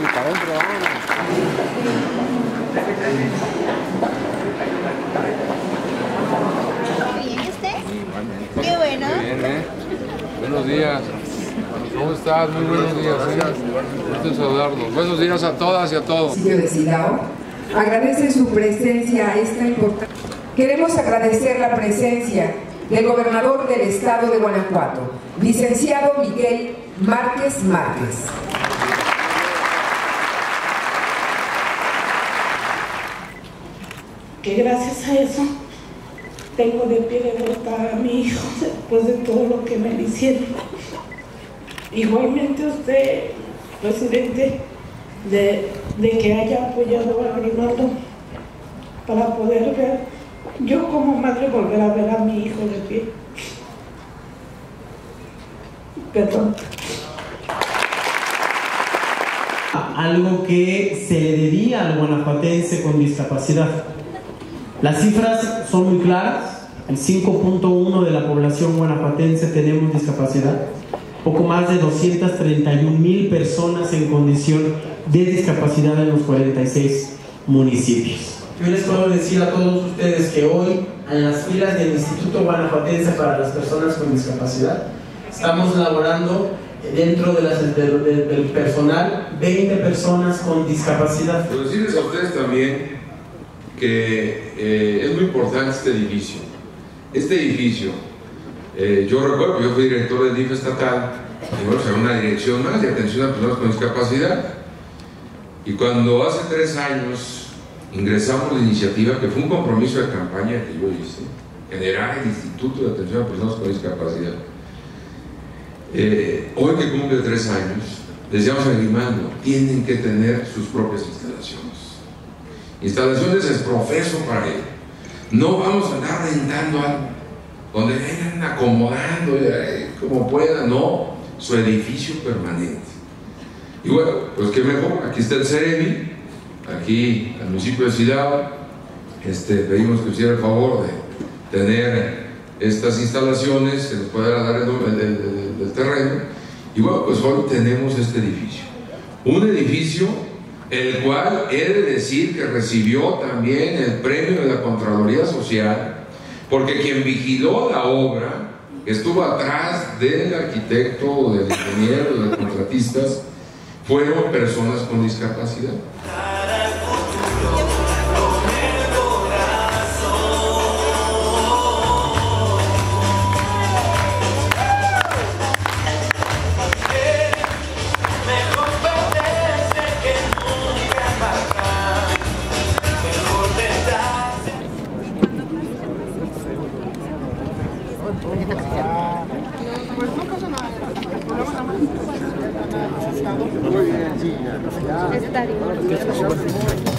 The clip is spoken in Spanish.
para adentro, ¿Bien usted? Qué bueno. Bien, Buenos días. ¿Cómo estás? Muy buenos días. Gusto en saludarlos. Buenos días a todas y a todos. De Silao, agradece su presencia a esta importante. Queremos agradecer la presencia del gobernador del estado de Guanajuato, licenciado Miguel Márquez Márquez. Que gracias a eso tengo de pie de vuelta a mi hijo después de todo lo que me hicieron. Igualmente usted, presidente, de que haya apoyado a Grimaldo para poder ver, yo como madre volver a ver a mi hijo de pie. Perdón. Algo que se le debía al guanajuatense con discapacidad. Las cifras son muy claras. El 5.1 de la población guanajuatense tenemos discapacidad. Poco más de 231,000 personas en condición de discapacidad en los 46 municipios. Yo les puedo decir a todos ustedes que hoy, en las filas del Instituto Guanajuatense para las Personas con Discapacidad, estamos elaborando dentro del personal 20 personas con discapacidad. Pero decirles a ustedes también que es muy importante este edificio. Este edificio, yo recuerdo que yo fui director del DIF estatal, y bueno, era una dirección más de atención a personas con discapacidad. Y cuando hace 3 años ingresamos la iniciativa, que fue un compromiso de campaña que yo hice, generar el Instituto de Atención a Personas con Discapacidad. Hoy que cumple 3 años, decíamos a Grimaldo, tienen que tener sus propias instalaciones. Instalaciones es profeso para él. No vamos a andar rentando algo donde vengan acomodando como puedan, no, su edificio permanente. Y bueno, pues qué mejor, aquí está el CEREMI, aquí al municipio de Silao, pedimos que hiciera el favor de tener estas instalaciones, que nos pueda dar el terreno, y bueno, pues hoy tenemos este edificio. Un edificio el cual he de decir que recibió también el premio de la Contraloría Social, porque quien vigiló la obra, que estuvo atrás del arquitecto, del ingeniero, de los contratistas, fueron personas con discapacidad. Muy bien, sí, ya. Está bien.